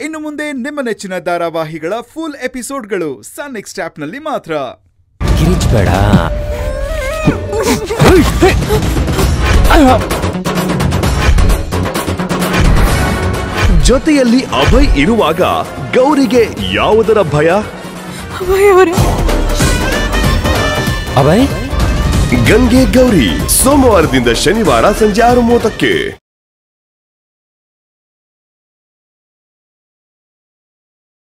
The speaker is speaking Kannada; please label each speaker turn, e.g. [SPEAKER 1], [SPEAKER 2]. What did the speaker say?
[SPEAKER 1] ಇನ್ನು ಮುಂದೆ ನಿಮ್ಮ ನೆಚ್ಚಿನ ಧಾರಾವಾಹಿಗಳ ಫುಲ್ ಎಪಿಸೋಡ್ಗಳು ಸನ್ ನೆಕ್ಸ್ಟ್ ಆಪ್ನಲ್ಲಿ ಮಾತ್ರ.
[SPEAKER 2] ಕಿರಿಚಬೇಡ.
[SPEAKER 3] ಜೊತೆಯಲ್ಲಿ ಅಭಯ್ ಇರುವಾಗ ಗೌರಿಗೆ ಯಾವುದರ ಭಯ?
[SPEAKER 2] ಅಭಯ್
[SPEAKER 3] ಗಂಗೆ ಗೌರಿ ಸೋಮವಾರದಿಂದ ಶನಿವಾರ ಸಂಜೆ 6:30ಕ್ಕೆ.